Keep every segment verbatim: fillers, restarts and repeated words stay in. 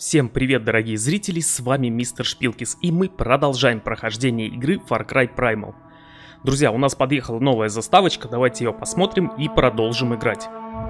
Всем привет, дорогие зрители, с вами Мистер Шпилкис, и мы продолжаем прохождение игры Far Cry Primal. Друзья, у нас подъехала новая заставочка, давайте ее посмотрим и продолжим играть.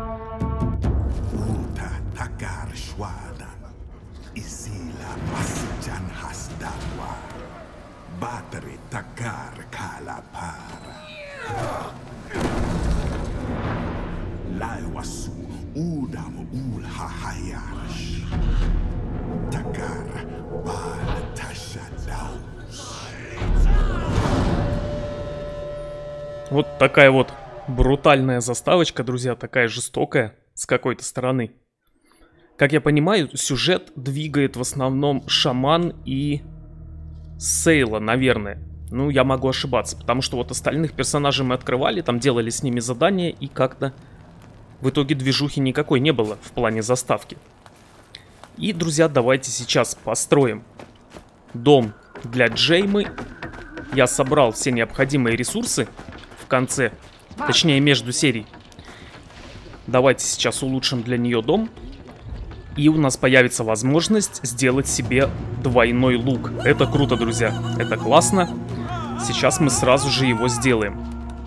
Вот такая вот брутальная заставочка, друзья, такая жестокая с какой-то стороны. Как я понимаю, сюжет двигает в основном Шаман и Сейла, наверное. Ну, я могу ошибаться, потому что вот остальных персонажей мы открывали, там делали с ними задания, и как-то в итоге движухи никакой не было в плане заставки. И, друзья, давайте сейчас построим дом для Джеймы. Я собрал все необходимые ресурсы в конце, точнее между серий. Давайте сейчас улучшим для нее дом. И у нас появится возможность сделать себе двойной лук. Это круто, друзья, это классно. Сейчас мы сразу же его сделаем.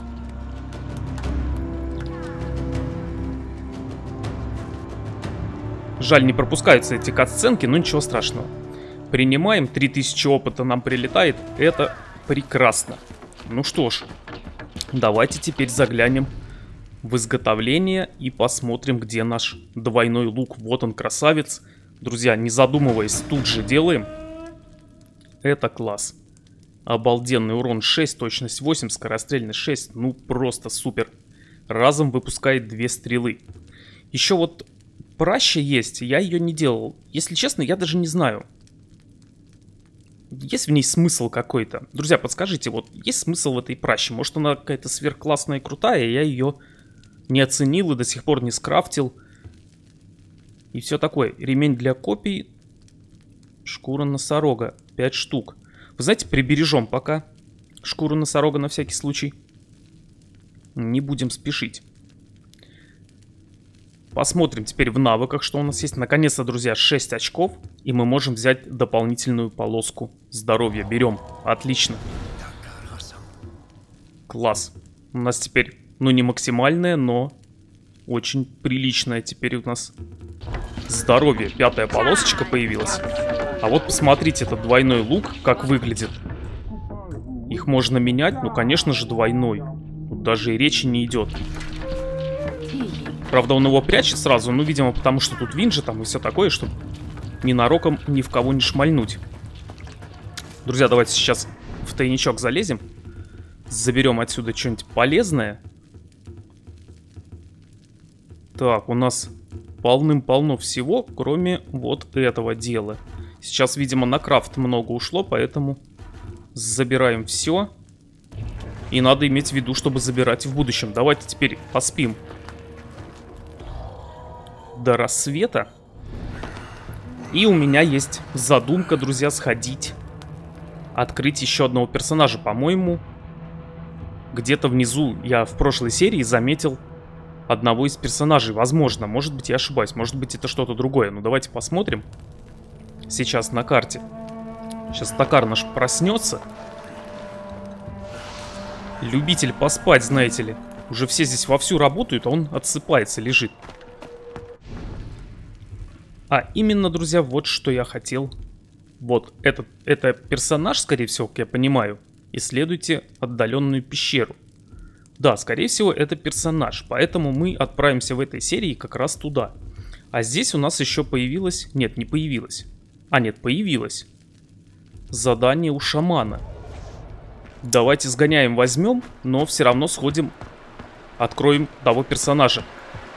Жаль, не пропускаются эти катсценки, но ничего страшного. Принимаем, три тысячи опыта нам прилетает, это прекрасно. Ну что ж, давайте теперь заглянем в изготовление и посмотрим, где наш двойной лук. Вот он, красавец. Друзья, не задумываясь, тут же делаем. Это класс. Обалденный урон шесть, точность восемь, скорострельность шесть. Ну просто супер. Разом выпускает две стрелы. Еще вот праща есть, я ее не делал. Если честно, я даже не знаю, есть в ней смысл какой-то. Друзья, подскажите, вот есть смысл в этой праще? Может, она какая-то сверхклассная и крутая, я ее не оценил и до сих пор не скрафтил. И все такое. Ремень для копий. Шкура носорога. пять штук. Вы знаете, прибережем пока шкуру носорога на всякий случай. Не будем спешить. Посмотрим теперь в навыках, что у нас есть. Наконец-то, друзья, шесть очков. И мы можем взять дополнительную полоску здоровья. Берем. Отлично. Класс. У нас теперь, ну, не максимальное, но очень приличное теперь у нас здоровье. Пятая полосочка появилась. А вот посмотрите, этот двойной лук, как выглядит. Их можно менять, ну, конечно же, двойной. Тут даже и речи не идет. Правда, он его прячет сразу, ну, видимо, потому что тут винжи там и все такое, чтобы ненароком ни в кого не шмальнуть. Друзья, давайте сейчас в тайничок залезем. Заберем отсюда что-нибудь полезное. Так, у нас полным-полно всего, кроме вот этого дела. Сейчас, видимо, на крафт много ушло, поэтому забираем все. И надо иметь в виду, чтобы забирать в будущем. Давайте теперь поспим до рассвета. И у меня есть задумка, друзья, сходить, открыть еще одного персонажа. По-моему, где-то внизу я в прошлой серии заметил одного из персонажей. Возможно, может быть, я ошибаюсь. Может быть, это что-то другое. Ну, давайте посмотрим. Сейчас на карте. Сейчас токар наш проснется. Любитель поспать, знаете ли. Уже все здесь вовсю работают, а он отсыпается, лежит. А именно, друзья, вот что я хотел. Вот, этот, это персонаж, скорее всего, как я понимаю. Исследуйте отдаленную пещеру. Да, скорее всего, это персонаж. Поэтому мы отправимся в этой серии как раз туда. А здесь у нас еще появилось... Нет, не появилось. А, нет, появилось. Задание у шамана. Давайте сгоняем, возьмем, но все равно сходим, откроем того персонажа.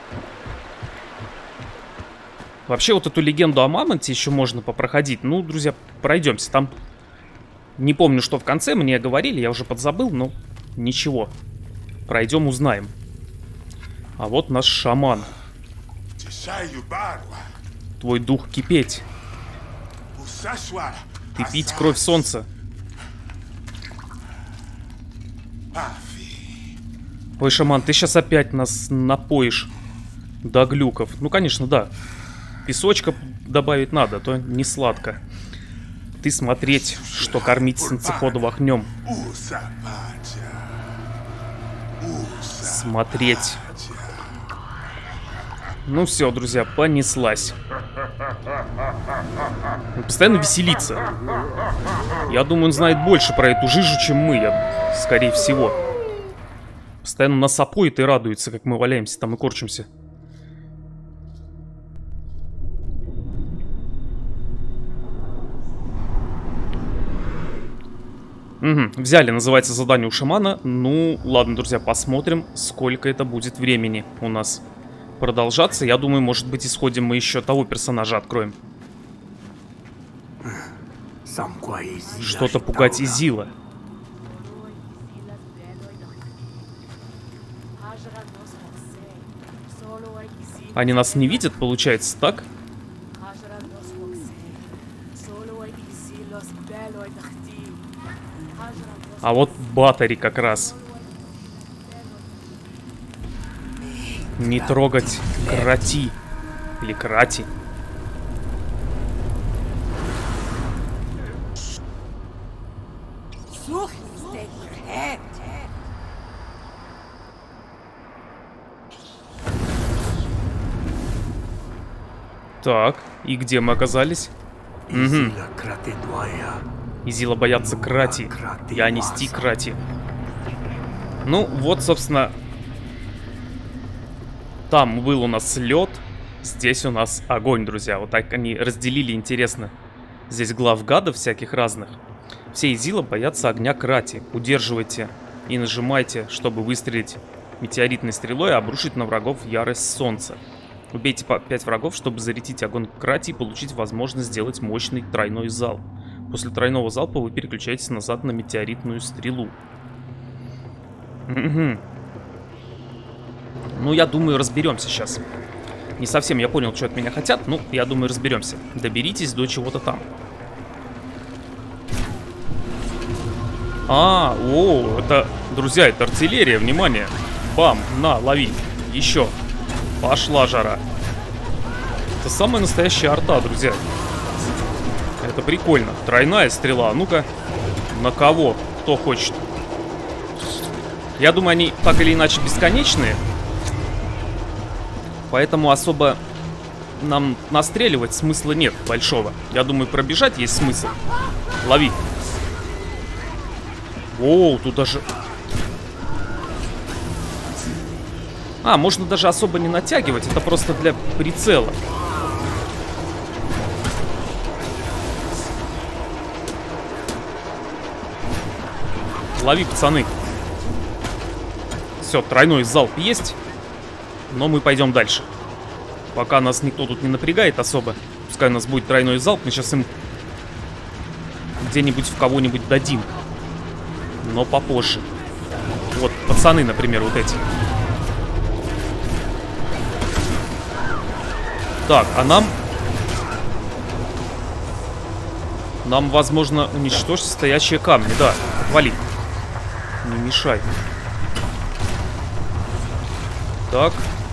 Вообще, вот эту легенду о мамонте еще можно попроходить. Ну, друзья, пройдемся. Там не помню, что в конце мне говорили, я уже подзабыл, но ничего. Пройдем, узнаем. А вот наш шаман. Твой дух кипеть. Ты пить кровь солнца. Ой, шаман, ты сейчас опять нас напоишь до глюков. Ну, конечно, да. песочка добавить надо, а то не сладко. Ты смотреть, что кормить синцеходов огнем. Смотреть. Ну все, друзья, понеслась. Он постоянно веселится. Я думаю, он знает больше про эту жижу, чем мы, я, скорее всего. Постоянно нас опоит и радуется, как мы валяемся там и корчимся. Угу, взяли, называется, задание у шамана. Ну, ладно, друзья, посмотрим, сколько это будет времени у нас продолжаться. Я думаю, может быть, исходим мы еще того персонажа откроем. Что-то пугать Изила. Они нас не видят, получается, так? А вот Батари как раз. Не трогать Крати. Или Крати. Так, и где мы оказались? Угу. Изила боятся Крати, и они сти Крати. Ну, вот, собственно, там был у нас лед, здесь у нас огонь, друзья. Вот так они разделили, интересно. Здесь глав гадов всяких разных. Все Изила боятся огня Крати. Удерживайте и нажимайте, чтобы выстрелить метеоритной стрелой и обрушить на врагов ярость солнца. Убейте по пять врагов, чтобы зарядить огонь Крати и получить возможность сделать мощный тройной залп. После тройного залпа вы переключаетесь назад на метеоритную стрелу. Угу. Ну, я думаю, разберемся сейчас. Не совсем я понял, что от меня хотят, но я думаю, разберемся. Доберитесь до чего-то там. А, о, это, друзья, это артиллерия, внимание. Бам, на, лови. Еще. Пошла жара. Это самая настоящая арта, друзья. Это прикольно. Тройная стрела. Ну-ка. На кого? Кто хочет? Я думаю, они так или иначе бесконечные. Поэтому особо нам настреливать смысла нет большого. Я думаю, пробежать есть смысл. Лови. Оу, тут даже... А, можно даже особо не натягивать. Это просто для прицела. Лови, пацаны. Все, тройной залп есть. Но мы пойдем дальше. Пока нас никто тут не напрягает особо. Пускай у нас будет тройной залп. Мы сейчас им где-нибудь в кого-нибудь дадим. Но попозже. Вот, пацаны, например, вот эти. Так, а нам... Нам, возможно, уничтожить стоящие камни. Да, вали. Не мешай. Так.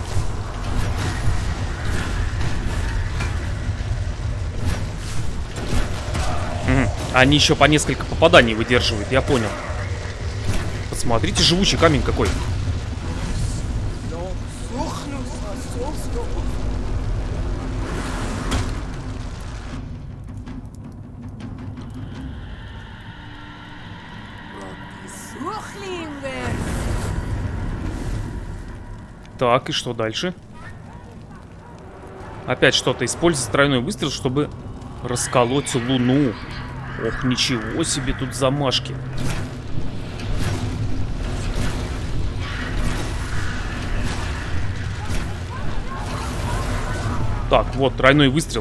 Угу. Они еще по несколько попаданий выдерживают, я понял. Посмотрите, живучий камень какой. Так, и что дальше? Опять что-то. Используйте тройной выстрел, чтобы расколоть луну. Ох, ничего себе тут замашки. Так, вот, тройной выстрел.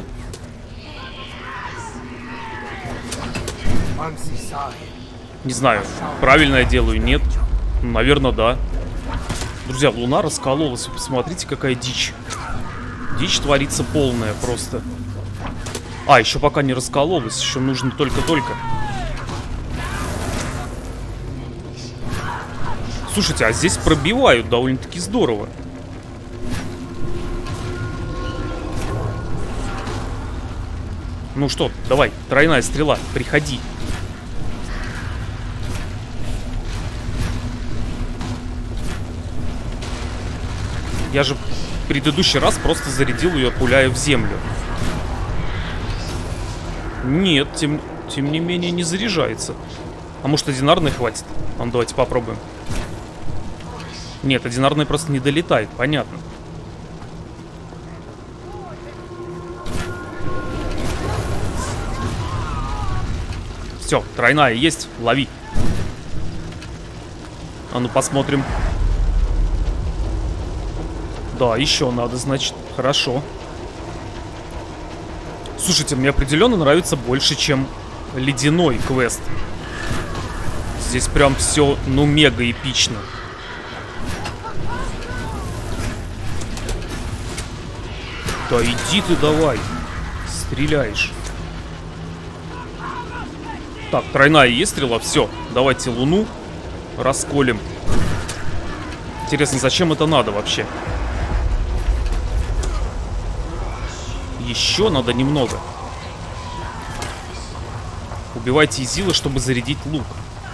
Не знаю, правильно я делаю, нет. Наверное, да. Друзья, луна раскололась. Посмотрите, какая дичь. Дичь творится полная просто. А, еще пока не раскололась. Еще нужно только-только. Слушайте, а здесь пробивают довольно-таки здорово. Ну что, давай, тройная стрела, приходи. Я же в предыдущий раз просто зарядил ее, пуляя в землю. Нет, тем, тем не менее не заряжается. А может, одинарной хватит? Ну, давайте попробуем. Нет, одинарной просто не долетает, понятно. Все, тройная есть, лови. А ну посмотрим. Да, еще надо, значит, хорошо. Слушайте, мне определенно нравится больше, чем ледяной квест. Здесь прям все, ну, мега эпично. Да иди ты давай. Стреляешь. Так, тройная есть стрела? Все, давайте луну расколем. Интересно, зачем это надо вообще? Еще надо немного. Убивайте Изилы, чтобы зарядить лук.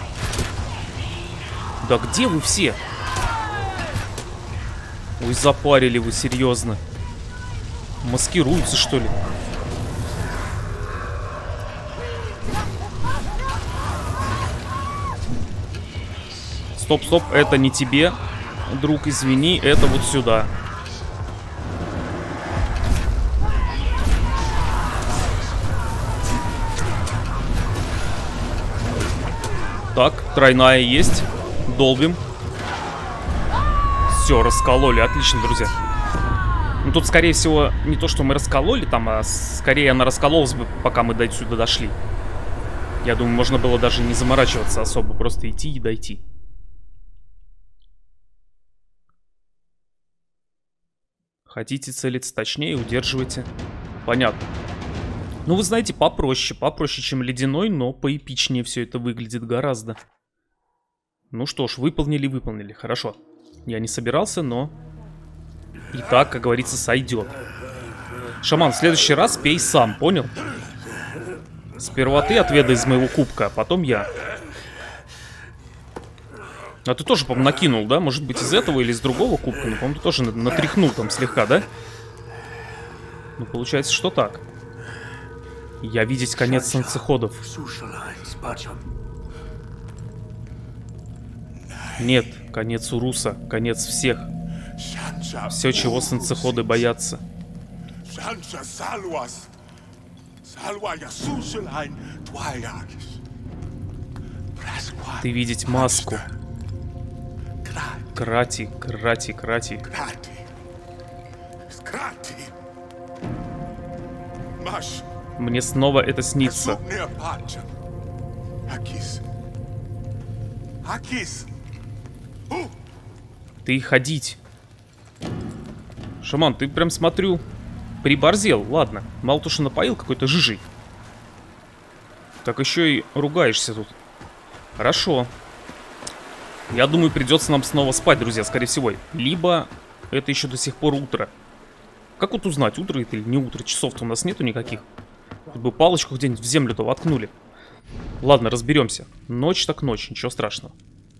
Да где вы все? Ой, запарили вы, серьезно. Маскируются, что ли? Стоп, стоп, это не тебе, друг, извини, это вот сюда. Так, тройная есть. Долбим. Все, раскололи. Отлично, друзья. Ну, тут, скорее всего, не то, что мы раскололи там, а скорее она раскололась бы, пока мы до сюда дошли. Я думаю, можно было даже не заморачиваться особо, просто идти и дойти. Хотите целиться точнее, удерживайте. Понятно. Ну, вы знаете, попроще. Попроще, чем ледяной, но поэпичнее все это выглядит гораздо. Ну что ж, выполнили, выполнили. Хорошо. Я не собирался, но... И так, как говорится, сойдет. Шаман, в следующий раз пей сам, понял? Сперва ты отведай из моего кубка, а потом я. А ты тоже, по-моему, накинул, да? Может быть, из этого или из другого кубка? Ну, по-моему, ты тоже натряхнул там слегка, да? Ну, получается, что так. Я видеть конец солнцеходов. Нет, конец Уруса, конец всех. Все, чего солнцеходы боятся. Ты видеть маску. Крати, крати, крати. Мне снова это снится. Ты ходить. Шаман, ты прям, смотрю, приборзел. Ладно, мало то, что напоил какой-то жижей, так еще и ругаешься тут. Хорошо. Я думаю, придется нам снова спать, друзья, скорее всего. Либо это еще до сих пор утро. Как вот узнать, утро это или не утро? Часов-то у нас нету никаких. Хоть бы палочку где-нибудь в землю-то воткнули. Ладно, разберемся. Ночь так ночь, ничего страшного.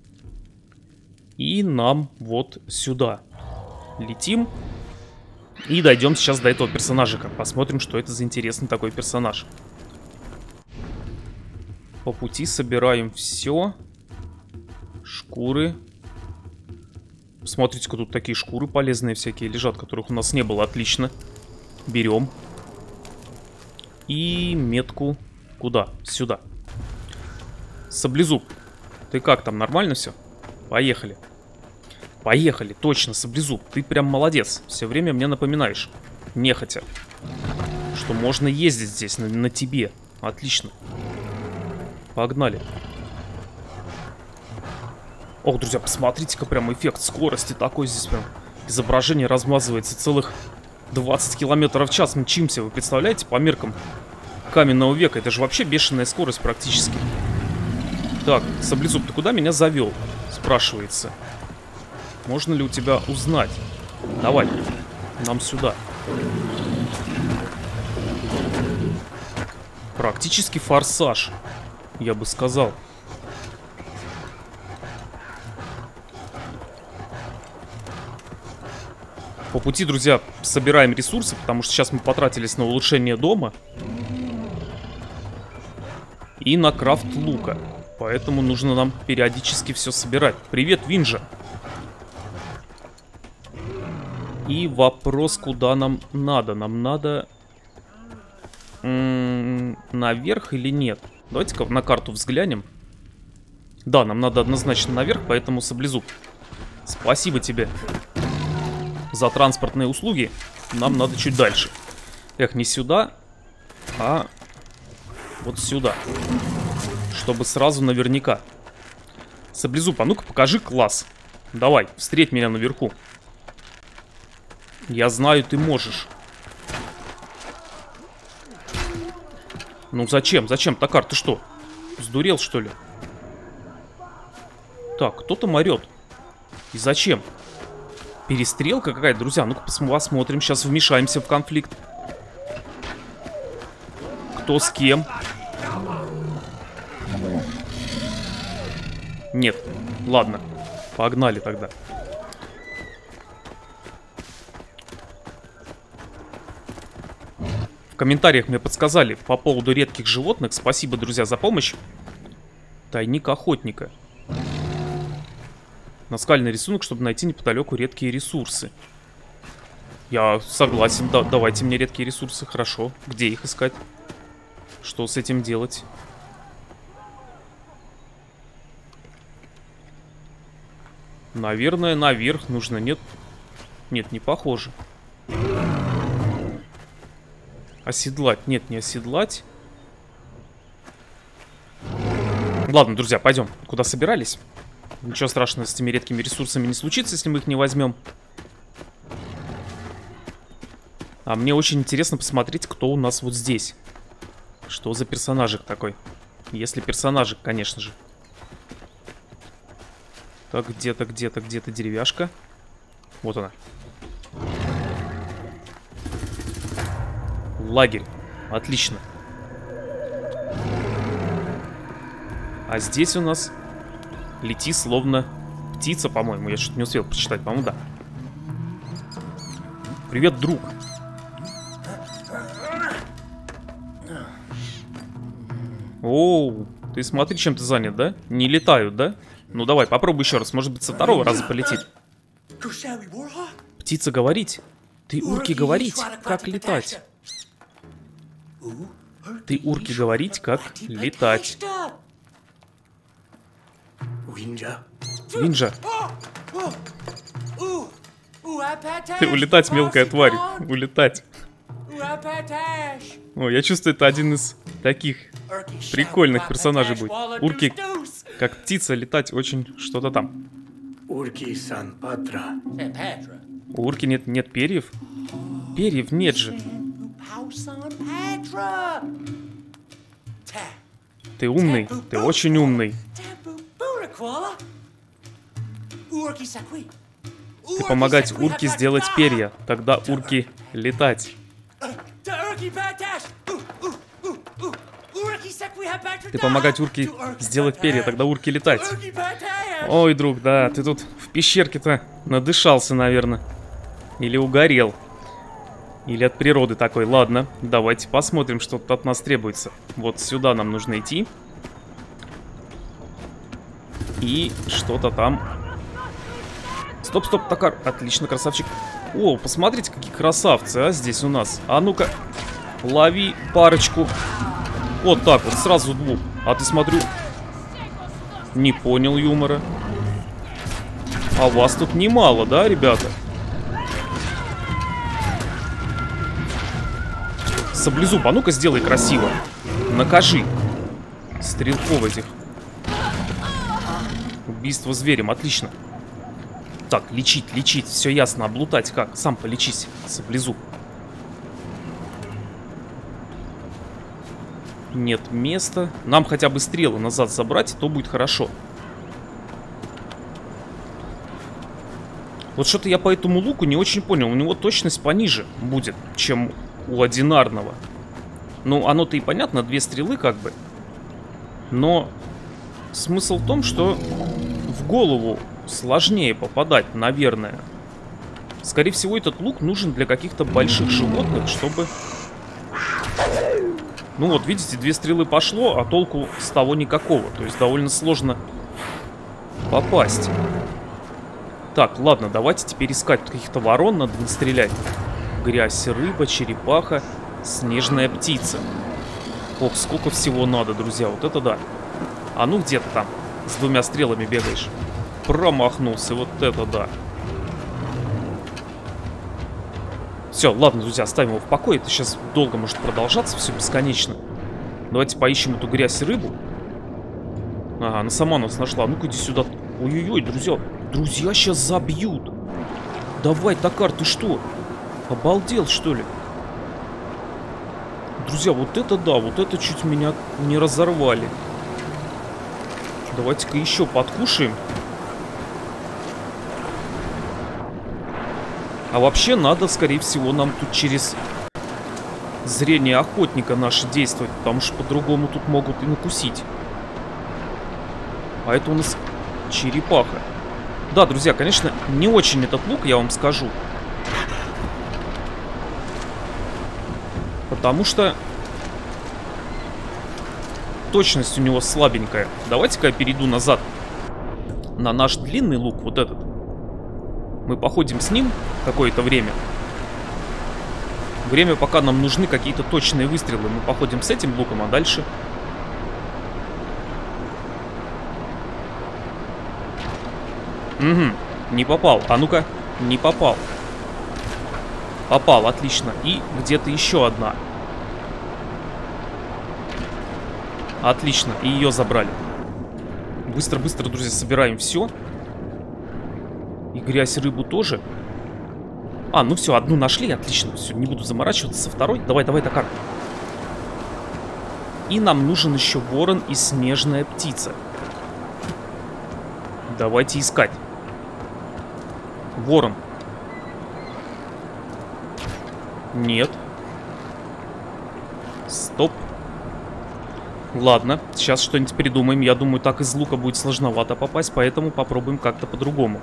И нам вот сюда. Летим. И дойдем сейчас до этого персонажика. Посмотрим, что это за интересный такой персонаж. По пути собираем все. Шкуры. Смотрите-ка, тут такие шкуры полезные всякие лежат, которых у нас не было. Отлично. Берем. И метку куда? Сюда. Саблезуб. Ты как там, нормально все? Поехали. Поехали, точно, Саблезуб. Ты прям молодец. Все время мне напоминаешь. Нехотя. Что можно ездить здесь на, на тебе. Отлично. Погнали. Ох, друзья, посмотрите-ка, прям эффект скорости такой здесь прям. Изображение размазывается целых двадцать километров в час. Мчимся, вы представляете, по меркам каменного века. Это же вообще бешеная скорость практически. Так, Саблезуб, ты куда меня завел? Спрашивается. Можно ли у тебя узнать? Давай, нам сюда. Практически форсаж, я бы сказал. По пути, друзья, собираем ресурсы, потому что сейчас мы потратились на улучшение дома и на крафт лука. Поэтому нужно нам периодически все собирать. Привет, Винжа. И вопрос, куда нам надо. Нам надо... М-м, наверх или нет? Давайте-ка на карту взглянем. Да, нам надо однозначно наверх, поэтому Саблезуб, спасибо тебе за транспортные услуги. Нам надо чуть дальше. Эх, не сюда, а вот сюда. Чтобы сразу наверняка. Саблезуб, а ну-ка покажи класс. Давай, встреть меня наверху. Я знаю, ты можешь. Ну зачем? Зачем, Токар? Ты что? Сдурел, что ли? Так, кто-то морет. И зачем? Перестрелка какая-то, друзья. Ну-ка посмотрим. Сейчас вмешаемся в конфликт. Кто с кем? Нет. Ладно. Погнали тогда. В комментариях мне подсказали по поводу редких животных. Спасибо, друзья, за помощь. Тайник охотника. Наскальный рисунок, чтобы найти неподалеку редкие ресурсы. Я согласен, да, давайте мне редкие ресурсы, хорошо. Где их искать? Что с этим делать? Наверное, наверх нужно, нет? Нет, не похоже. Оседлать, нет, не оседлать. Ладно, друзья, пойдем. Куда собирались? Ничего страшного с этими редкими ресурсами не случится, если мы их не возьмем. А мне очень интересно посмотреть, кто у нас вот здесь. Что за персонажик такой? Если персонажик, конечно же. Так, где-то, где-то, где-то деревяшка. Вот она. Лагерь. Отлично. А здесь у нас... Лети словно птица, по-моему. Я что-то не успел прочитать, по-моему, да. Привет, друг. Оу, ты смотри, чем ты занят, да? Не летают, да? Ну давай, попробуй еще раз. Может быть, со второго раза полетит. Птица говорить. Ты урки говорить, как летать. Ты урки говорить, как летать. Винжа. Ты улетать, мелкая тварь. Улетать. О, я чувствую, это один из таких прикольных персонажей будет. Урки, как птица, летать очень что-то там. У урки нет, нет перьев? Перьев нет же. Ты умный, ты очень умный. Ты помогать урке сделать перья, тогда урки летать. Ты помогать урке сделать перья, тогда урки летать. Ой, друг, да, ты тут в пещерке-то надышался, наверное. Или угорел. Или от природы такой. Ладно, давайте посмотрим, что тут от нас требуется. Вот сюда нам нужно идти. И что-то там. Стоп, стоп, Токар. Отлично, красавчик. О, посмотрите, какие красавцы, а, здесь у нас. А ну-ка, лови парочку. Вот так вот, сразу двух. А ты, смотрю, не понял юмора. А вас тут немало, да, ребята? Саблезуб, а ну-ка сделай красиво. Накажи стрелков этих. Убийство зверем, отлично. Так, лечить, лечить, все ясно, облутать как? Сам полечись, Саблезуб. Нет места. Нам хотя бы стрелы назад забрать, то будет хорошо. Вот что-то я по этому луку не очень понял. У него точность пониже будет, чем у одинарного. Ну, оно-то и понятно, две стрелы как бы. Но смысл в том, что в голову сложнее попадать, наверное. Скорее всего, этот лук нужен для каких-то больших животных, чтобы... Ну вот, видите, две стрелы пошло, а толку с того никакого. То есть довольно сложно попасть. Так, ладно, давайте теперь искать каких-то ворон, надо настрелять. Грязь, рыба, черепаха, снежная птица. Ох, сколько всего надо, друзья, вот это да. А ну где ты там с двумя стрелами бегаешь? Промахнулся, вот это да. Все, ладно, друзья, оставим его в покое. Это сейчас долго может продолжаться, все бесконечно. Давайте поищем эту грязь, рыбу. Ага, она сама нас нашла. Ну-ка, иди сюда. Ой-ой-ой, друзья. Друзья сейчас забьют. Давай, Токар, ты что? Обалдел, что ли? Друзья, вот это да, вот это чуть меня не разорвали. Давайте-ка еще подкушаем. А вообще надо, скорее всего, нам тут через зрение охотника наше действовать, потому что по-другому тут могут и накусить. А это у нас черепаха. Да, друзья, конечно, не очень этот лук, я вам скажу. Потому что точность у него слабенькая. Давайте-ка я перейду назад на наш длинный лук, вот этот. Мы походим с ним какое-то время. Время, пока нам нужны какие-то точные выстрелы. Мы походим с этим луком, а дальше... Угу, не попал. А ну-ка, не попал. Попал, отлично. И где-то еще одна. Отлично, и ее забрали. Быстро-быстро, друзья, собираем все. И грязь, рыбу тоже. А, ну все, одну нашли, отлично. Все, не буду заморачиваться со второй. Давай, давай, Токар. И нам нужен еще ворон и снежная птица. Давайте искать. Ворон. Нет. Стоп. Ладно, сейчас что-нибудь придумаем. Я думаю, так из лука будет сложновато попасть, поэтому попробуем как-то по-другому.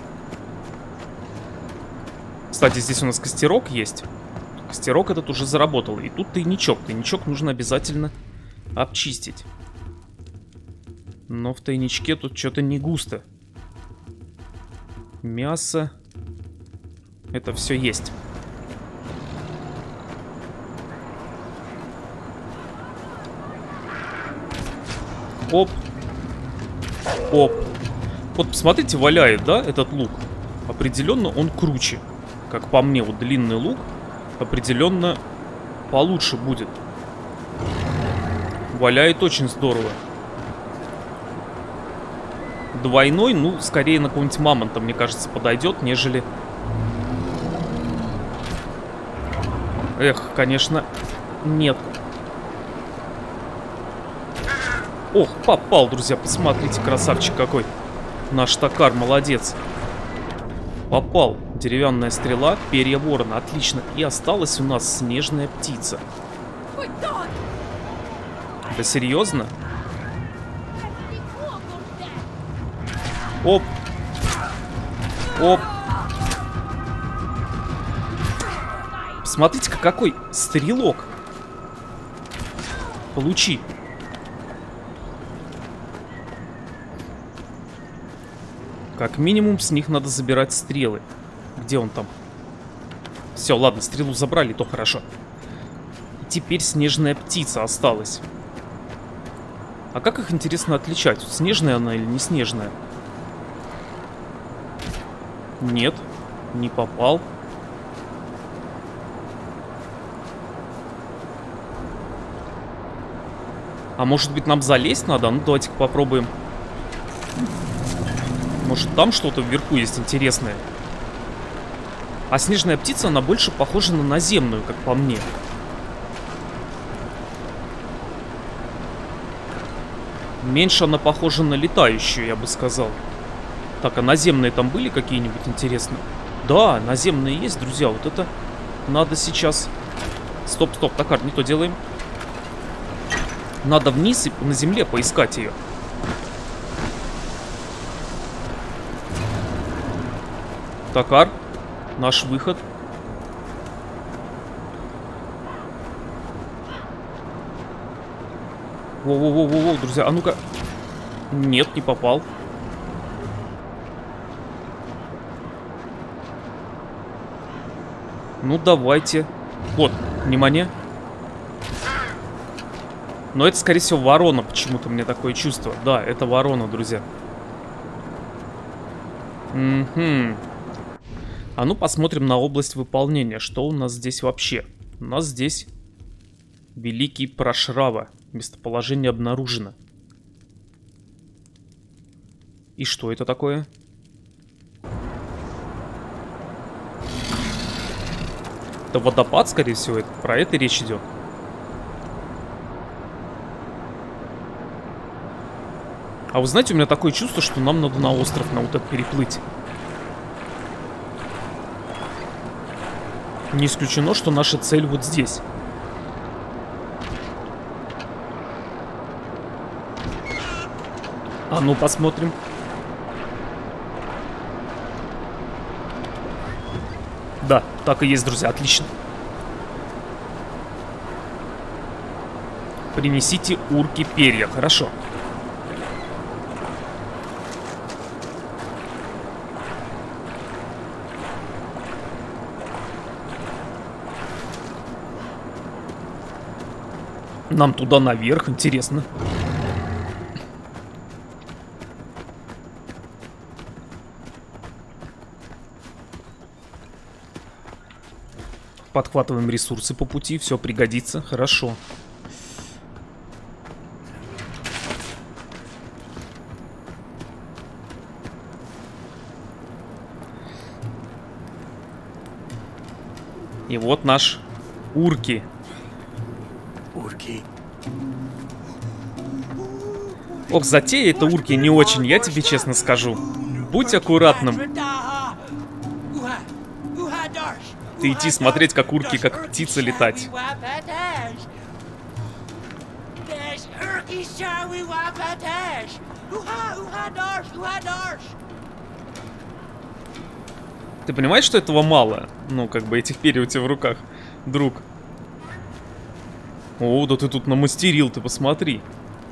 Кстати, здесь у нас костерок есть. Костерок этот уже заработал. И тут тайничок. Тайничок нужно обязательно обчистить. Но в тайничке тут что-то не густо. Мясо. Это все есть. Оп. Оп. Вот посмотрите, валяет, да, этот лук? Определенно он круче. Как по мне, вот длинный лук определенно получше будет. Валяет очень здорово. Двойной, ну, скорее на какого-нибудь мамонта, мне кажется, подойдет, нежели... Эх, конечно, нет. Ох, попал, друзья, посмотрите, красавчик какой. Наш Токар, молодец. Попал. Деревянная стрела, перья ворона. Отлично. И осталась у нас снежная птица. Да серьезно? Оп. Оп. Смотрите-ка, какой стрелок. Получи. Как минимум с них надо забирать стрелы. Где он там? Все, ладно, стрелу забрали, то хорошо. И теперь снежная птица осталась. А как их, интересно, отличать? Снежная она или не снежная? Нет, не попал. А может быть, нам залезть надо? Ну, давайте-ка попробуем. Может, там что-то вверху есть интересное? А снежная птица, она больше похожа на наземную, как по мне. Меньше она похожа на летающую, я бы сказал. Так, а наземные там были какие-нибудь интересные? Да, наземные есть, друзья. Вот это надо сейчас... Стоп, стоп, Токар, не то делаем. Надо вниз и на земле поискать ее. Такар, наш выход. Воу-воу-воу-воу, друзья, а ну-ка. Нет, не попал. Ну, давайте. Вот, внимание. Но это, скорее всего, ворона. Почему-то мне такое чувство. Да, это ворона, друзья. Угу. А ну, посмотрим на область выполнения. Что у нас здесь вообще? У нас здесь Великий Прошрава. Местоположение обнаружено. И что это такое? Это водопад, скорее всего. Это, про это речь идет. А вы знаете, у меня такое чувство, что нам надо на остров, на вот этот переплыть. Не исключено, что наша цель вот здесь. А ну, посмотрим. Да, так и есть, друзья, отлично. Принесите урки перья, хорошо. Нам туда наверх, интересно. Подхватываем ресурсы по пути, все пригодится, хорошо. И вот наш урки. Урки. Ох, затея это урки не очень, я тебе честно скажу. Будь аккуратным. Ты идти смотреть, как урки, как птица летать. Ты понимаешь, что этого мало? Ну, как бы этих перьев у тебя в руках, друг. О, да ты тут намастерил, ты посмотри.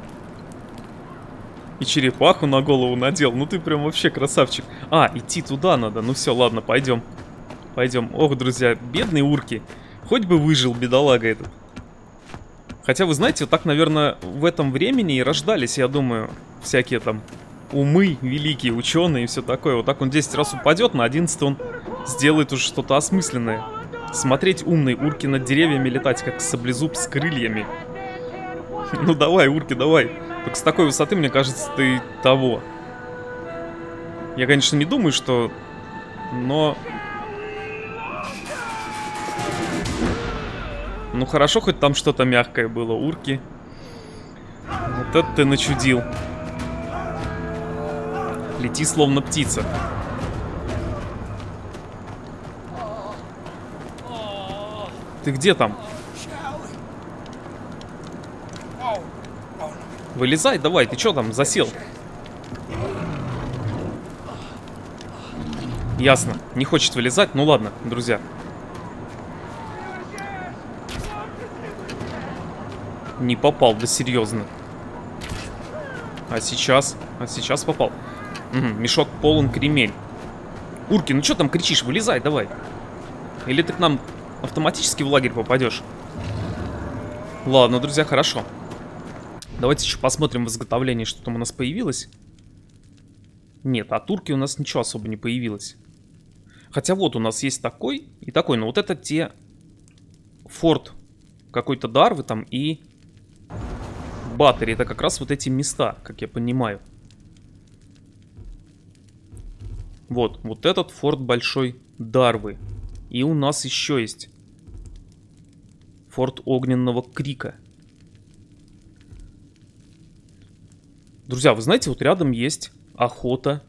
И черепаху на голову надел. Ну ты прям вообще красавчик. А, идти туда надо. Ну все, ладно, пойдем. Пойдем. Ох, друзья, бедные урки. Хоть бы выжил, бедолага этот. Хотя, вы знаете, вот так, наверное, в этом времени и рождались, я думаю, всякие там умы, великие ученые и все такое. Вот так он десять раз упадет, на одиннадцатый он сделает уже что-то осмысленное. Смотреть умные урки над деревьями летать, как саблезуб с крыльями. Ну давай, урки, давай. Только с такой высоты, мне кажется, ты того. Я, конечно, не думаю, что... Но... Ну хорошо, хоть там что-то мягкое было, урки. Вот это ты начудил. Лети словно птица. Ты где там? Вылезай, давай, ты чё там засел? Ясно, не хочет вылезать, ну ладно, друзья. Не попал, да серьезно. А сейчас? А сейчас попал. Угу, мешок полон кремень. Урки, ну что там кричишь? Вылезай, давай. Или ты к нам автоматически в лагерь попадешь? Ладно, друзья, хорошо. Давайте еще посмотрим в изготовлении, что там у нас появилось. Нет, от урки у нас ничего особо не появилось. Хотя вот у нас есть такой и такой. Но вот это те... Форт какой-то Дарвы там и... Батареи. Это как раз вот эти места, как я понимаю. Вот, вот этот форт большой Дарвы. И у нас еще есть форт Огненного Крика. Друзья, вы знаете, вот рядом есть охота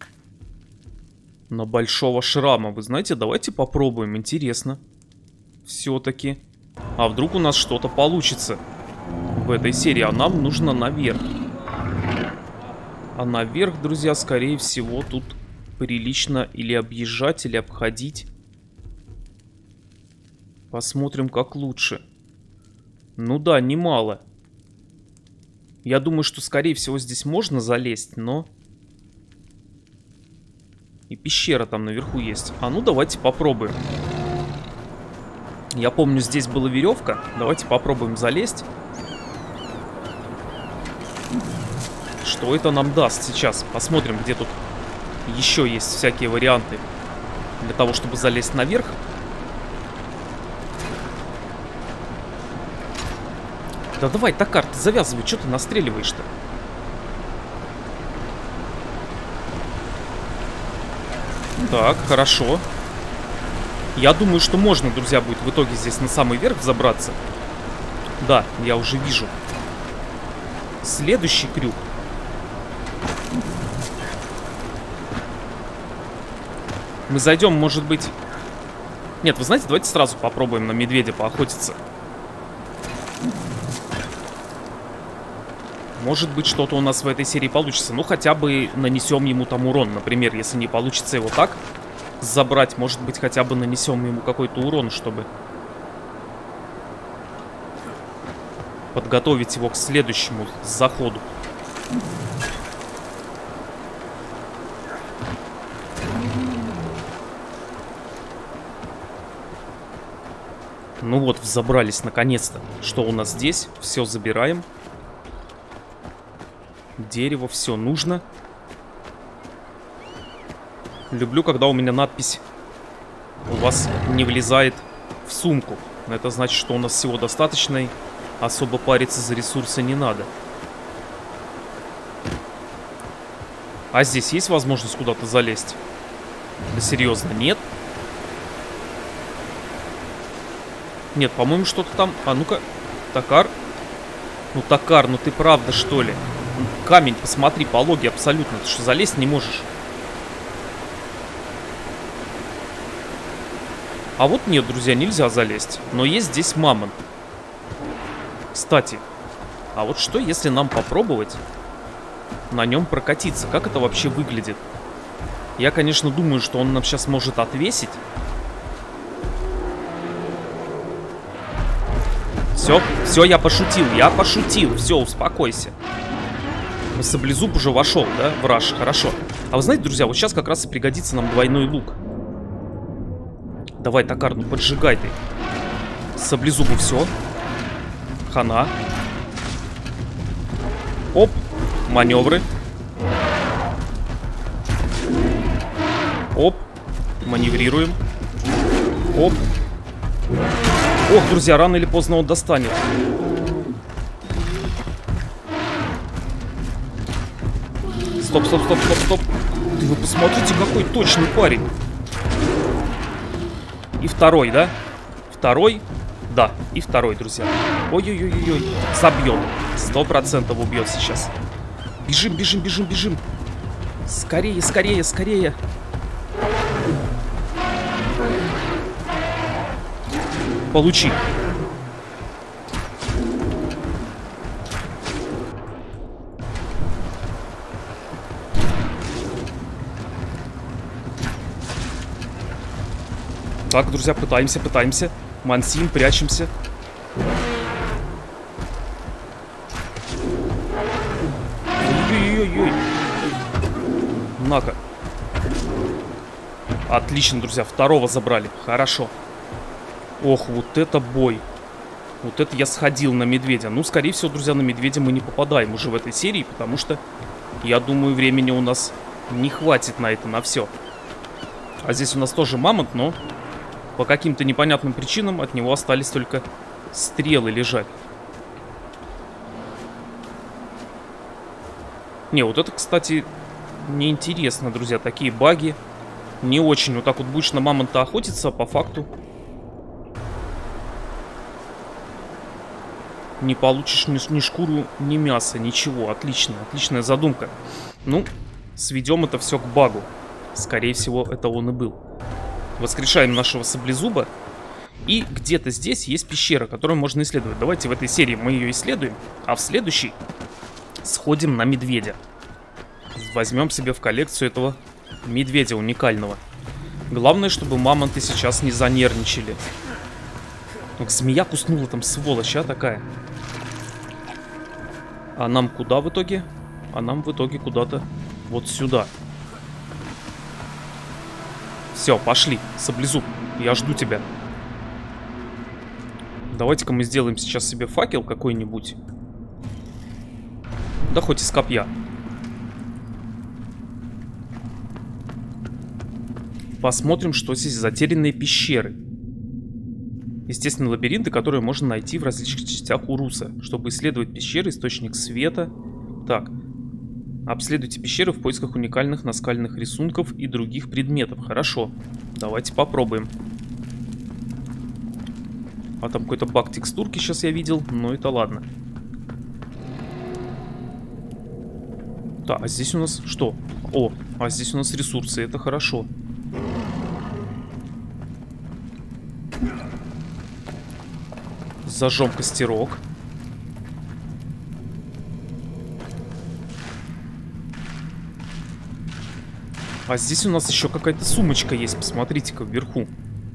на Большого Шрама. Вы знаете, давайте попробуем, интересно. Все-таки. А вдруг у нас что-то получится? в этой серии. А нам нужно наверх. А наверх, друзья, скорее всего, тут прилично или объезжать, или обходить. Посмотрим, как лучше. Ну да, немало. Я думаю, что, скорее всего, здесь можно залезть, но... И пещера там наверху есть. А ну, давайте попробуем. Я помню, здесь была веревка. Давайте попробуем залезть. Что это нам даст сейчас? Посмотрим, где тут еще есть всякие варианты для того, чтобы залезть наверх. Да давай, Токар, ты завязывай, что ты настреливаешь-то? Так, хорошо. Я думаю, что можно, друзья, будет в итоге здесь на самый верх забраться. Да, я уже вижу. Следующий крюк. Мы зайдем, может быть... Нет, вы знаете, давайте сразу попробуем на медведя поохотиться. Может быть, что-то у нас в этой серии получится. Ну, хотя бы нанесем ему там урон. Например, если не получится его так забрать, может быть, хотя бы нанесем ему какой-то урон, чтобы подготовить его к следующему заходу. Ну вот, взобрались наконец-то. Что у нас здесь? Все забираем. Дерево, все нужно. Люблю, когда у меня надпись у вас не влезает в сумку. Это значит, что у нас всего достаточно, и особо париться за ресурсы не надо. А здесь есть возможность куда-то залезть? Да серьезно, нет? Нет, по-моему, что-то там... А ну-ка, Токар. Ну, Токар, ну ты правда, что ли? Камень, посмотри, пологий абсолютно. Ты что, залезть не можешь? А вот нет, друзья, нельзя залезть. Но есть здесь мамонт. Кстати, а вот что, если нам попробовать на нем прокатиться? Как это вообще выглядит? Я, конечно, думаю, что он нам сейчас может отвесить. Все, все, я пошутил, я пошутил. Все, успокойся. Саблезуб уже вошел, да, в раш, хорошо. А вы знаете, друзья, вот сейчас как раз и пригодится нам двойной лук. Давай, Токар, ну поджигай ты. Саблезубу все. Хана. Оп, маневры. Оп, маневрируем. Оп. Ох, друзья, рано или поздно он достанет. Стоп, стоп, стоп, стоп, стоп. Ты вы посмотрите, какой точный парень. И второй, да? Второй? Да, и второй, друзья. Ой-ой-ой-ой. Забьет. Сто процентов убьет сейчас. Бежим, бежим, бежим, бежим. Скорее, скорее, скорее. Получи. Так, друзья, пытаемся, пытаемся. Мансин, прячемся. Ой-ой-ой-ой. На-ка. Отлично, друзья, второго забрали. Хорошо. Ох, вот это бой. Вот это я сходил на медведя. Ну, скорее всего, друзья, на медведя мы не попадаем уже в этой серии, потому что, я думаю, времени у нас не хватит на это, на все. А здесь у нас тоже мамонт, но по каким-то непонятным причинам от него остались только стрелы лежать. Не, вот это, кстати, неинтересно, друзья. Такие баги не очень. Вот так вот будешь на мамонта охотиться, а по факту не получишь ни, ни шкуру, ни мясо, ничего. Отлично, отличная задумка. Ну, сведем это все к багу. Скорее всего, это он и был. Воскрешаем нашего саблезуба. И где-то здесь есть пещера, которую можно исследовать. Давайте в этой серии мы ее исследуем, а в следующей сходим на медведя. Возьмем себе в коллекцию этого медведя уникального. Главное, чтобы мамонты сейчас не занервничали. Ох, змея куснула там, сволочь, а такая. А нам куда в итоге? А нам в итоге куда-то вот сюда. Все, пошли, саблезуб, я жду тебя. Давайте-ка мы сделаем сейчас себе факел какой-нибудь. Да хоть из копья. Посмотрим, что здесь затерянные пещеры. Естественно, лабиринты, которые можно найти в различных частях Уруса, чтобы исследовать пещеры, источник света. Так. Обследуйте пещеры в поисках уникальных наскальных рисунков и других предметов. Хорошо. Давайте попробуем. А там какой-то баг текстурки сейчас я видел. Но это ладно. Так, а здесь у нас что? О, а здесь у нас ресурсы. Это хорошо. Зажжем костерок. А здесь у нас еще какая-то сумочка есть. Посмотрите-ка вверху.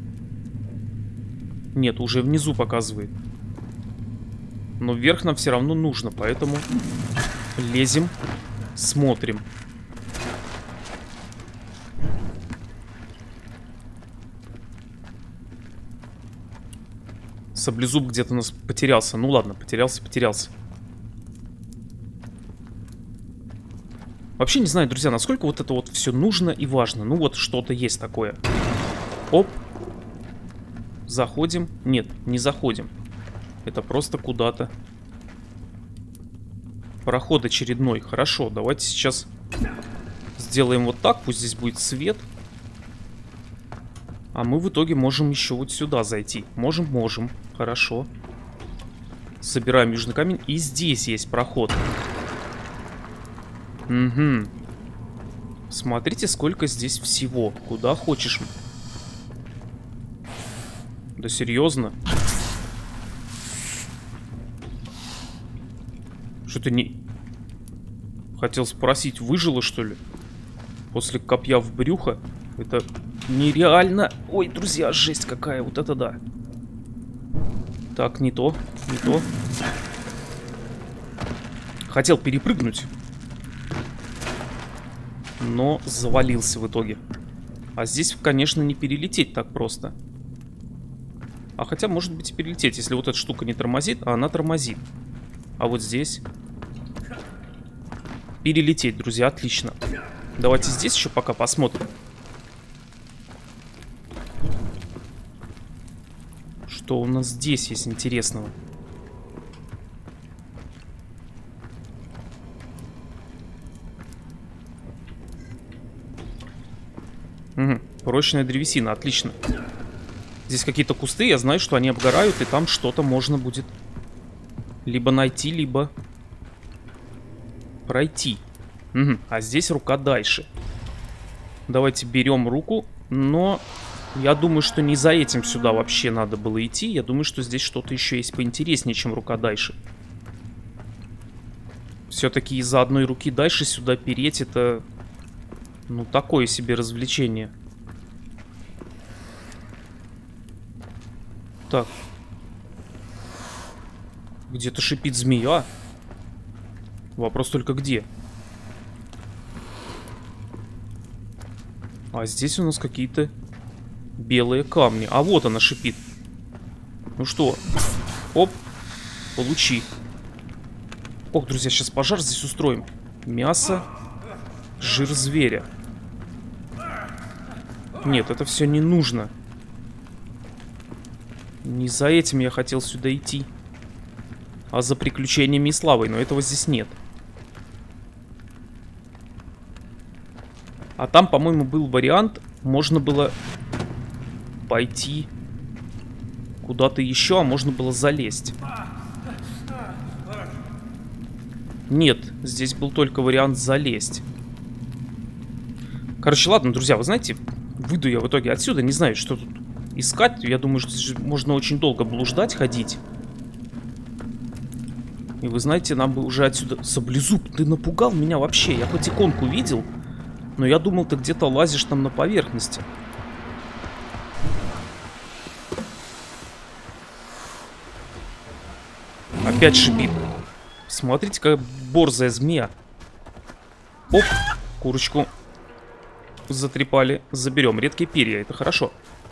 Нет, уже внизу показывает. Но вверх нам все равно нужно, поэтому лезем, смотрим. Саблезуб где-то у нас потерялся. Ну ладно, потерялся, потерялся. Вообще не знаю, друзья, насколько вот это вот все нужно и важно. Ну вот что-то есть такое. Оп. Заходим. Нет, не заходим. Это просто куда-то. Проход очередной. Хорошо, давайте сейчас сделаем вот так. Пусть здесь будет свет. А мы в итоге можем еще вот сюда зайти. Можем, можем. Хорошо. Собираем южный камень. И здесь есть проход. Угу. Смотрите, сколько здесь всего. Куда хочешь. Да серьезно? Что-то не... Хотел спросить, выжило что ли? После копья в брюхо? Это нереально. Ой, друзья, жесть какая. Вот это да. Так, не то, не то. Хотел перепрыгнуть. Но завалился в итоге. А здесь, конечно, не перелететь так просто. А хотя, может быть, и перелететь, если вот эта штука не тормозит, а она тормозит. А вот здесь... Перелететь, друзья, отлично. Давайте здесь еще пока посмотрим. Что у нас здесь есть интересного? Угу. Прочная древесина, отлично. Здесь какие-то кусты, я знаю, что они обгорают, и там что-то можно будет либо найти, либо пройти. Угу. А здесь рука дальше. Давайте берем руку, но я думаю, что не за этим сюда вообще надо было идти. Я думаю, что здесь что-то еще есть поинтереснее, чем рука дальше. Все-таки из-за одной руки дальше сюда переть, это, ну, такое себе развлечение. Так. Где-то шипит змея. Вопрос только где. А здесь у нас какие-то белые камни. А вот она шипит. Ну что? Оп. Получи. Ох, друзья, сейчас пожар здесь устроим. Мясо. Жир зверя. Нет, это все не нужно. Не за этим я хотел сюда идти, а за приключениями и славой, но этого здесь нет. А там, по-моему, был вариант, можно было пойти куда-то еще, а можно было залезть. Нет, здесь был только вариант залезть. Короче, ладно, друзья, вы знаете, выйду я в итоге отсюда, не знаю, что тут искать. Я думаю, что здесь можно очень долго блуждать, ходить. И вы знаете, нам бы уже отсюда... Саблезуб, ты напугал меня вообще. Я хоть иконку видел, но я думал, ты где-то лазишь там на поверхности. Опять шипит. Смотрите, какая борзая змея. Оп, курочку затрепали. Заберем редкие перья, это хорошо.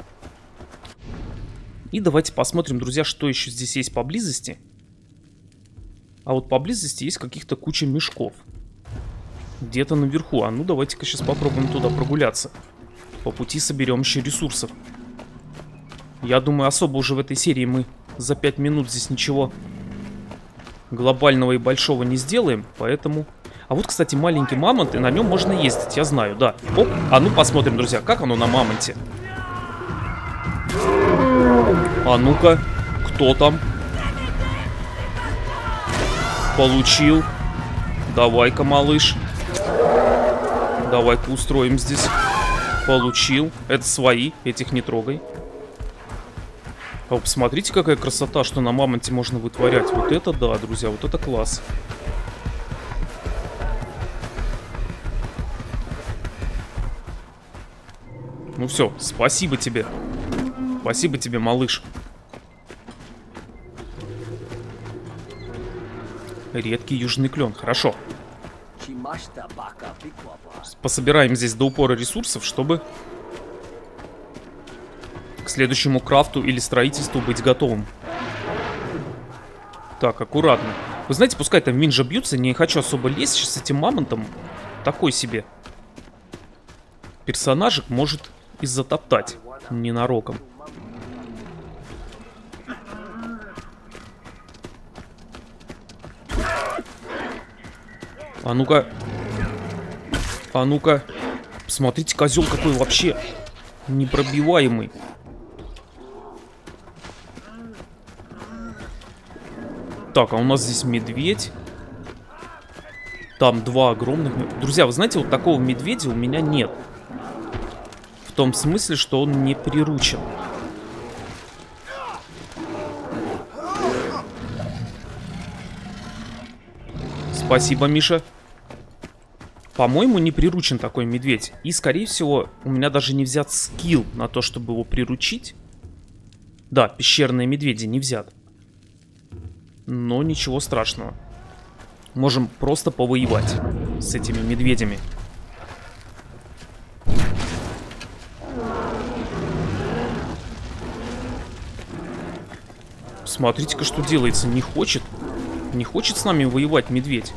И давайте посмотрим, друзья, что еще здесь есть поблизости. А вот поблизости есть каких-то куча мешков. Где-то наверху. А ну давайте-ка сейчас попробуем туда прогуляться. По пути соберем еще ресурсов. Я думаю, особо уже в этой серии мы за пять минут здесь ничего глобального и большого не сделаем. Поэтому... А вот, кстати, маленький мамонт, и на нем можно ездить, я знаю, да. Оп, а ну посмотрим, друзья, как оно на мамонте. А ну-ка, кто там? Получил. Давай-ка, малыш. Давай-ка устроим здесь. Получил. Это свои, этих не трогай. А вы посмотрите, какая красота, что на мамонте можно вытворять. Вот это да, друзья, вот это класс. Ну все, спасибо тебе. Спасибо тебе, малыш. Редкий южный клен, хорошо. Пособираем здесь до упора ресурсов, чтобы к следующему крафту или строительству быть готовым. Так, аккуратно. Вы знаете, пускай там винжа бьются, не хочу особо лезть сейчас с этим мамонтом. Такой себе персонажик может и затоптать ненароком. А ну-ка. А ну-ка. Посмотрите, козел какой вообще непробиваемый. Так, а у нас здесь медведь. Там два огромных... Друзья, вы знаете, вот такого медведя у меня нет. В том смысле, что он не приручен. Спасибо, Миша. По-моему, не приручен такой медведь. И, скорее всего, у меня даже не взят скилл на то, чтобы его приручить. Да, пещерные медведи не взят. Но ничего страшного. Можем просто повоевать с этими медведями. Смотрите-ка, что делается. Не хочет. Не хочет с нами воевать медведь.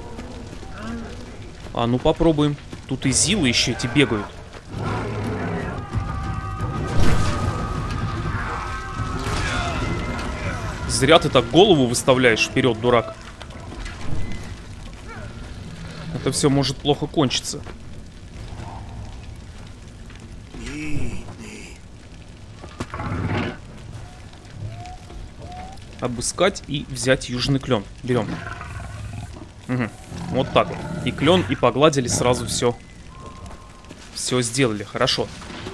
А ну попробуем. Тут и зилы еще эти бегают. Зря ты так голову выставляешь вперед, дурак. Это все может плохо кончиться. Обыскать и взять южный клен. Берем. Угу. Вот так вот. И клен, и погладили, сразу все. Все сделали, хорошо.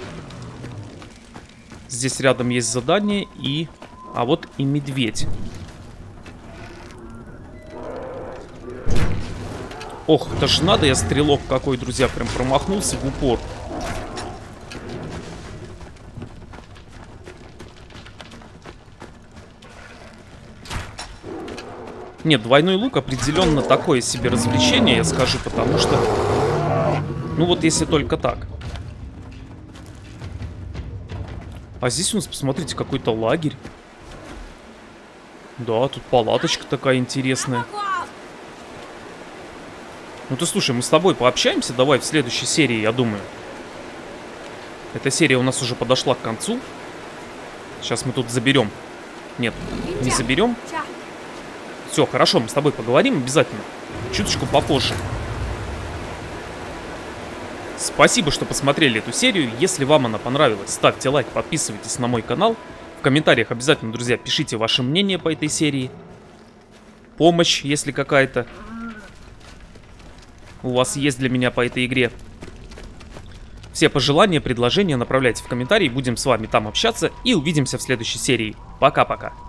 Здесь рядом есть задание и... А вот и медведь. Ох, это ж надо, я стрелок какой, друзья, прям промахнулся в упор. Нет, двойной лук определенно такое себе развлечение, я скажу, потому что... Ну вот если только так. А здесь у нас, посмотрите, какой-то лагерь. Да, тут палаточка такая интересная. Ну ты слушай, мы с тобой пообщаемся, давай в следующей серии, я думаю. Эта серия у нас уже подошла к концу. Сейчас мы тут заберем. Нет, не заберем. Все, хорошо, мы с тобой поговорим обязательно. Чуточку попозже. Спасибо, что посмотрели эту серию. Если вам она понравилась, ставьте лайк, подписывайтесь на мой канал. В комментариях обязательно, друзья, пишите ваше мнение по этой серии. Помощь, если какая-то у вас есть для меня по этой игре. Все пожелания, предложения направляйте в комментарии, будем с вами там общаться и увидимся в следующей серии. Пока-пока.